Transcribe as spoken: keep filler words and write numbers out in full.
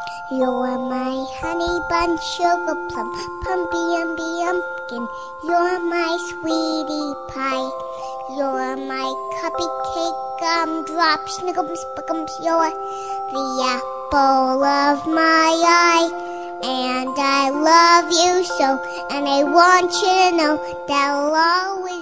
You're my honey bun, sugar plum, pumpy umby umpkin. You're my sweetie pie. You're my cupcake, gumdrop, snickums, spickums. You're the apple of my eye. And I love you so, and I want you to know that I'll always